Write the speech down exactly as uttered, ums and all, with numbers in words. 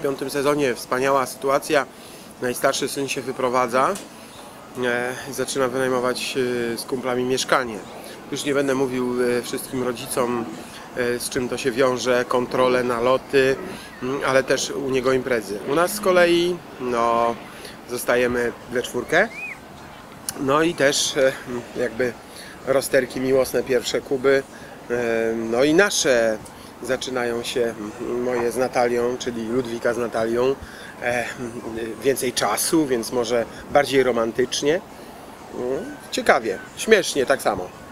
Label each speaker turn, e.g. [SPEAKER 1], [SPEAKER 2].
[SPEAKER 1] piątym sezonie wspaniała sytuacja. Najstarszy syn się wyprowadza i zaczyna wynajmować z kumplami mieszkanie. Już nie będę mówił wszystkim rodzicom, z czym to się wiąże, kontrole, naloty, ale też u niego imprezy. U nas z kolei no, zostajemy we czwórkę. No i też jakby rozterki miłosne, pierwsze Kuby. No i nasze zaczynają się, moje z Natalią, czyli Ludwika z Natalią. Więcej czasu, więc może bardziej romantycznie. Ciekawie, śmiesznie tak samo.